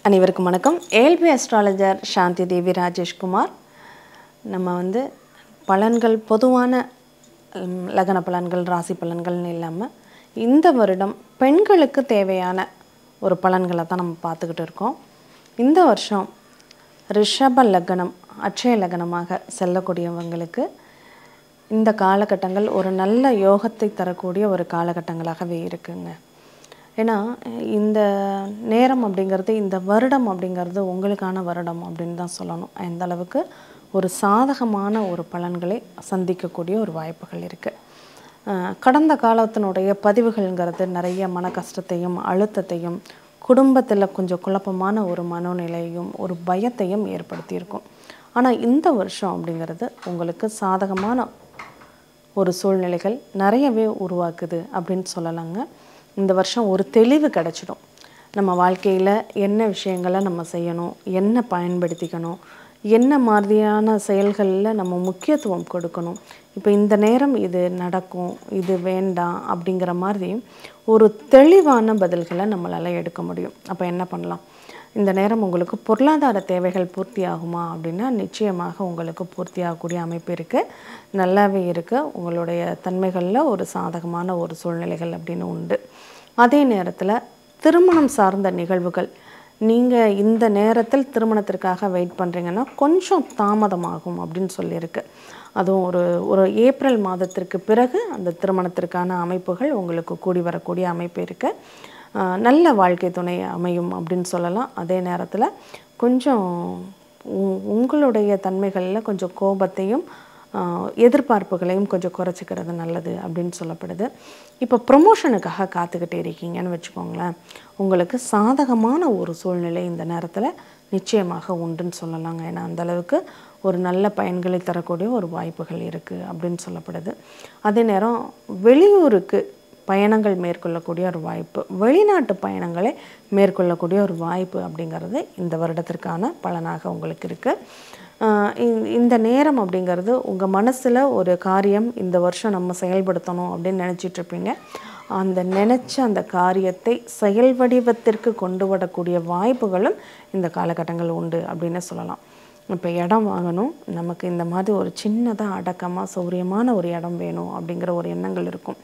அனைவருக்கும் வணக்கம். ALP astrologer Shanthi Devi Rajeshkumar. நம்ம பலன்கள் பொதுவான லக்ன பலன்கள் ராசி பலன்கள்னு இல்லாமல் இந்த வருடம் பெண்களுக்கு தேவையான ஒரு பலன்களை தான் நம்ம பார்த்துக்கிட்டு இருக்கோம். இந்த வருஷம் ரிஷப லக்னம் அட்சய லக்னமாக செல்லக்கூடியவங்களுக்கு இந்த காலகட்டங்கள் ஒரு நல்ல யோகத்தை தரக்கூடிய ஒரு காலகட்டங்களாகவே இருக்குங்க. ஏன்னா இந்த நேரம் அப்படிங்கிறது, இந்த வருடம் அப்படிங்கிறது உங்களுக்கான வருடம் அப்படின்னு தான் சொல்லணும். அந்த அளவுக்கு ஒரு சாதகமான ஒரு பலன்களை சந்திக்கக்கூடிய ஒரு வாய்ப்புகள் இருக்குது. கடந்த காலத்தினுடைய பதிவுகள்ங்கிறது நிறைய மன கஷ்டத்தையும் அழுத்தத்தையும் குடும்பத்தில் கொஞ்சம் குழப்பமான ஒரு மனோநிலையும் ஒரு பயத்தையும் ஏற்படுத்தியிருக்கும். ஆனால் இந்த வருஷம் அப்படிங்கிறது உங்களுக்கு சாதகமான ஒரு சூழ்நிலைகள் நிறையவே உருவாக்குது அப்படின்னு சொல்லலாங்க. இந்த வருஷம் ஒரு தெளிவு கிடச்சிடும். நம்ம வாழ்க்கையில் என்ன விஷயங்களை நம்ம செய்யணும், என்ன பயன்படுத்திக்கணும், என்ன மாதிரியான செயல்களில் நம்ம முக்கியத்துவம் கொடுக்கணும், இப்போ இந்த நேரம் இது நடக்கும், இது வேண்டாம் அப்படிங்கிற மாதிரி ஒரு தெளிவான பதில்களை நம்மளால் எடுக்க முடியும். அப்போ என்ன பண்ணலாம்? இந்த நேரம் உங்களுக்கு பொருளாதார தேவைகள் பூர்த்தி ஆகுமா அப்படின்னா நிச்சயமாக உங்களுக்கு பூர்த்தி ஆகக்கூடிய அமைப்பு இருக்குது, நல்லாவே இருக்குது. உங்களுடைய தன்மைகளில் ஒரு சாதகமான ஒரு சூழ்நிலைகள் அப்படின்னு உண்டு. அதே நேரத்தில் திருமணம் சார்ந்த நிகழ்வுகள், நீங்கள் இந்த நேரத்தில் திருமணத்திற்காக வெயிட் பண்ணுறீங்கன்னா கொஞ்சம் தாமதமாகும் அப்படின்னு சொல்லியிருக்கு. அதுவும் ஒரு ஏப்ரல் மாதத்திற்கு பிறகு அந்த திருமணத்திற்கான அமைப்புகள் உங்களுக்கு கூடி வரக்கூடிய அமைப்பு இருக்குது. நல்ல வாழ்க்கை துணை அமையும் அப்படின்னு சொல்லலாம். அதே நேரத்தில் கொஞ்சம் உங்களுடைய தன்மைகளில் கொஞ்சம் கோபத்தையும் எதிர்பார்ப்புகளையும் கொஞ்சம் குறைச்சிக்கிறது நல்லது அப்படின்னு சொல்லப்படுது. இப்போ ப்ரொமோஷனுக்காக காத்துக்கிட்டே இருக்கீங்கன்னு வச்சுக்கோங்களேன், உங்களுக்கு சாதகமான ஒரு சூழ்நிலை இந்த நேரத்தில் நிச்சயமாக உண்டுன்னு சொல்லலாங்க. ஏன்னா அந்தளவுக்கு ஒரு நல்ல பயன்களை தரக்கூடிய ஒரு வாய்ப்புகள் இருக்குது அப்படின்னு சொல்லப்படுது. அதே நேரம் வெளியூருக்கு பயணங்கள் மேற்கொள்ளக்கூடிய ஒரு வாய்ப்பு, வெளிநாட்டு பயணங்களை மேற்கொள்ளக்கூடிய ஒரு வாய்ப்பு அப்படிங்கிறது இந்த வருடத்திற்கான பலனாக உங்களுக்கு இருக்குது. இந்த நேரம் அப்படிங்கிறது உங்கள் மனசில் ஒரு காரியம் இந்த வருஷம் நம்ம செயல்படுத்தணும் அப்படின்னு நினச்சிட்ருப்பீங்க. அந்த காரியத்தை செயல் வடிவத்திற்கு கொண்டு வரக்கூடிய வாய்ப்புகளும் இந்த காலகட்டங்கள் உண்டு அப்படின்னு சொல்லலாம். இப்போ இடம் வாங்கணும், நமக்கு இந்த மாதிரி ஒரு சின்னதாக அடக்கமாக சௌரியமான ஒரு இடம் வேணும் அப்படிங்கிற ஒரு எண்ணங்கள் இருக்கும்.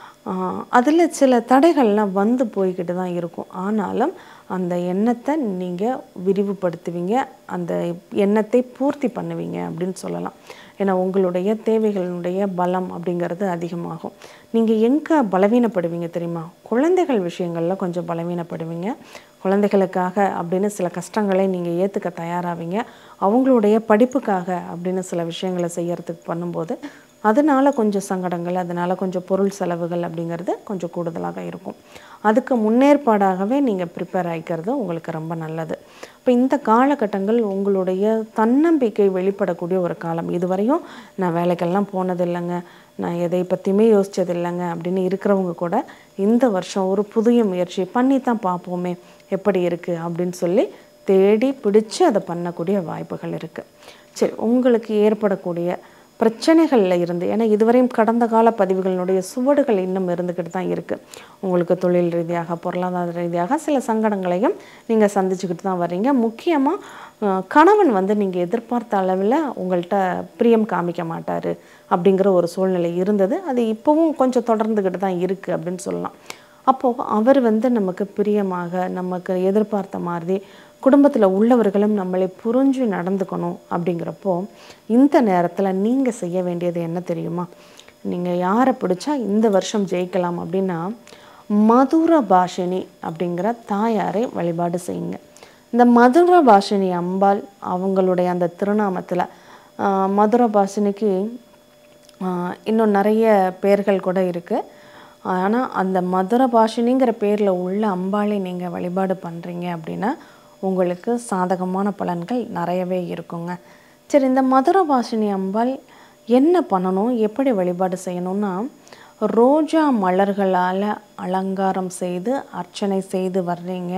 அதில் சில தடைகள்லாம் வந்து போய்கிட்டு தான் இருக்கும். ஆனாலும் அந்த எண்ணத்தை நீங்கள் விரிவுபடுத்துவீங்க, அந்த எண்ணத்தை பூர்த்தி பண்ணுவீங்க அப்படின்னு சொல்லலாம். ஏன்னா உங்களுடைய தேவைகளுடைய பலம் அப்படிங்கிறது அதிகமாகும். நீங்கள் எங்கே பலவீனப்படுவீங்க தெரியுமா? குழந்தைகள் விஷயங்களில் கொஞ்சம் பலவீனப்படுவீங்க. குழந்தைகளுக்காக அப்படின்னு சில கஷ்டங்களை நீங்கள் ஏற்றுக்க தயாராவீங்க. அவங்களுடைய படிப்புக்காக அப்படின்னு சில விஷயங்களை செய்யறதுக்கு பண்ணும்போது அதனால் கொஞ்சம் சங்கடங்கள், அதனால் கொஞ்சம் பொருள் செலவுகள் அப்படிங்கிறது கொஞ்சம் கூடுதலாக இருக்கும். அதுக்கு முன்னேற்பாடாகவே நீங்கள் ப்ரிப்பேர் ஆகிக்கிறது உங்களுக்கு ரொம்ப நல்லது. இப்போ இந்த காலகட்டங்கள் உங்களுடைய தன்னம்பிக்கை வெளிப்படக்கூடிய ஒரு காலம். இதுவரையும் நான் வேலைக்கெல்லாம் போனதில்லைங்க, நான் எதை பற்றியுமே யோசித்ததில்லைங்க அப்படின்னு இருக்கிறவங்க கூட இந்த வருஷம் ஒரு புதிய முயற்சி பண்ணி தான் பார்ப்போமே எப்படி இருக்குது அப்படின்னு சொல்லி தேடி பிடிச்சி அதை பண்ணக்கூடிய வாய்ப்புகள் இருக்குது. சரி, உங்களுக்கு ஏற்படக்கூடிய பிரச்சனைகளில் இருந்து, ஏன்னா இதுவரையும் கடந்த கால பதிவுகளினுடைய சுவடுகள் இன்னும் இருந்துக்கிட்டு தான் இருக்குது. உங்களுக்கு தொழில் ரீதியாக பொருளாதார ரீதியாக சில சங்கடங்களையும் நீங்கள் சந்திச்சுக்கிட்டு தான் வர்றீங்க. முக்கியமாக கணவன் நீங்கள் எதிர்பார்த்த அளவில் உங்கள்கிட்ட பிரியம் காமிக்க மாட்டார் அப்படிங்கிற ஒரு சூழ்நிலை இருந்தது. அது இப்போவும் கொஞ்சம் தொடர்ந்துக்கிட்டு தான் இருக்குது அப்படின்னு சொல்லலாம். அப்போது அவர் நமக்கு பிரியமாக நமக்கு எதிர்பார்த்த மாதிரி குடும்பத்தில் உள்ளவர்களும் நம்மளை புரிஞ்சு நடந்துக்கணும். அப்படிங்கிறப்போ இந்த நேரத்தில் நீங்கள் செய்ய வேண்டியது என்ன தெரியுமா? நீங்கள் யாரை பிடிச்சா இந்த வருஷம் ஜெயிக்கலாம் அப்படின்னா மதுர பாஷினி அப்படிங்கிற தாயாரை வழிபாடு செய்யுங்க. இந்த மதுர பாஷினி அம்பாள் அவங்களுடைய அந்த திருநாமத்தில் மதுர பாஷினிக்கு இன்னும் நிறைய பேர்கள் கூட இருக்குது. ஆனால் அந்த மதுர பாஷினிங்கிற பேரில் உள்ள அம்பாளை நீங்கள் வழிபாடு பண்ணுறீங்க அப்படின்னா உங்களுக்கு சாதகமான பலன்கள் நிறையவே இருக்குங்க. சரி, இந்த மதுர பாஷினி அம்பாள் என்ன பண்ணணும், எப்படி வழிபாடு செய்யணும்னா, ரோஜா மலர்களால் அலங்காரம் செய்து அர்ச்சனை செய்து வர்றீங்க.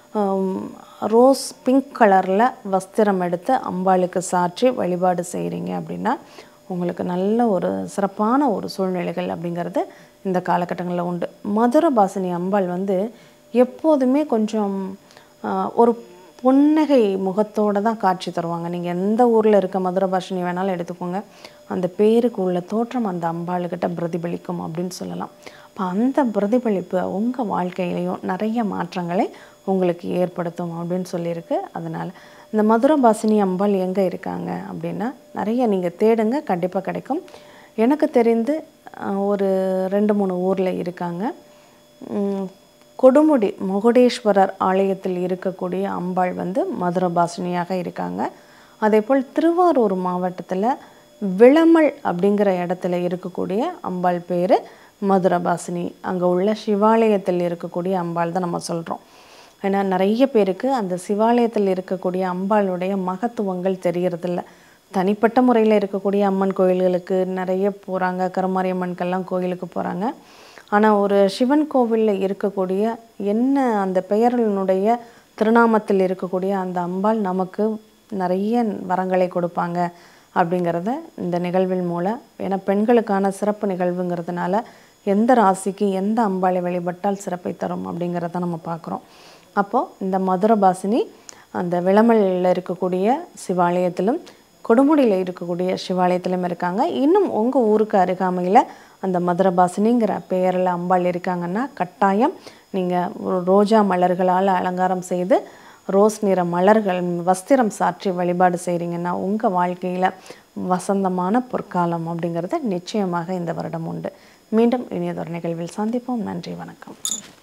ரோஸ் பிங்க் கலரில் வஸ்திரம் எடுத்து அம்பாளுக்கு சாற்றி வழிபாடு செய்கிறீங்க அப்படின்னா உங்களுக்கு நல்ல ஒரு சிறப்பான ஒரு சூழ்நிலைகள் அப்படிங்கிறது இந்த காலகட்டங்களில் உண்டு. மதுர பாஷினி அம்பாள் எப்போதுமே கொஞ்சம் ஒரு புன்னகை முகத்தோடு தான் காட்சி தருவாங்க. நீங்கள் எந்த ஊரில் இருக்க மதுரபாஷினி வேணாலும் எடுத்துக்கோங்க, அந்த பேருக்கு உள்ள தோற்றம் அந்த அம்பாளுக்கிட்ட பிரதிபலிக்கும் அப்படின்னு சொல்லலாம். அப்போ அந்த பிரதிபலிப்பு உங்கள் வாழ்க்கையிலையும் நிறைய மாற்றங்களை உங்களுக்கு ஏற்படுத்தும் அப்படின்னு சொல்லியிருக்கு. அதனால் இந்த மதுரபாஷினி அம்பாள் எங்கே இருக்காங்க அப்படின்னா, நிறைய நீங்கள் தேடுங்க, கண்டிப்பாக கிடைக்கும். எனக்கு தெரிந்து ஒரு 2-3 ஊரில் இருக்காங்க. கொடுமுடி முகுடேஸ்வரர் ஆலயத்தில் இருக்கக்கூடிய அம்பாள் வந்து மதுரபாஷினியாக இருக்காங்க. அதேபோல் திருவாரூர் மாவட்டத்தில் விளமல் அப்படிங்கிற இடத்துல இருக்கக்கூடிய அம்பாள் பேர் மதுரபாஷினி. அங்கே உள்ள சிவாலயத்தில் இருக்கக்கூடிய அம்பாள் தான் நம்ம சொல்கிறோம். ஏன்னா நிறைய பேருக்கு அந்த சிவாலயத்தில் இருக்கக்கூடிய அம்பாளுடைய மகத்துவங்கள் தெரியறதில்ல. தனிப்பட்ட முறையில் இருக்கக்கூடிய அம்மன் கோயில்களுக்கு நிறைய போகிறாங்க, கருமாரியம்மனுக்கெல்லாம் கோயிலுக்கு போகிறாங்க. ஆனால் ஒரு சிவன் கோவிலில் இருக்கக்கூடிய என்ன அந்த பெயரினுடைய திருநாமத்தில் இருக்கக்கூடிய அந்த அம்பாள் நமக்கு நிறைய வரங்களை கொடுப்பாங்க அப்படிங்கிறத இந்த நிகழ்வின் மூலம், ஏன்னா பெண்களுக்கான சிறப்பு நிகழ்வுங்கிறதுனால எந்த ராசிக்கு எந்த அம்பாளை வழிபட்டால் சிறப்பை தரும் அப்படிங்கிறத நம்ம பார்க்குறோம். அப்போது இந்த மதுரபாஷினி அந்த விளமலில் இருக்கக்கூடிய சிவாலயத்திலும் கொடுமுடியில் இருக்கக்கூடிய சிவாலயத்திலும் இருக்காங்க. இன்னும் உங்கள் ஊருக்கு அருகாமையில் அந்த மதுரபாஷினிங்கிற பெயரில் அம்பாள் இருக்காங்கன்னா கட்டாயம் நீங்கள் ரோஜா மலர்களால் அலங்காரம் செய்து ரோஸ் நிற மலர்கள் வஸ்திரம் சாற்றி வழிபாடு செய்கிறீங்கன்னா உங்கள் வாழ்க்கையில் வசந்தமான பொற்காலம் அப்படிங்கிறது நிச்சயமாக இந்த வருடம் உண்டு. மீண்டும் இனியதொரு நிகழ்வில் சந்திப்போம். நன்றி, வணக்கம்.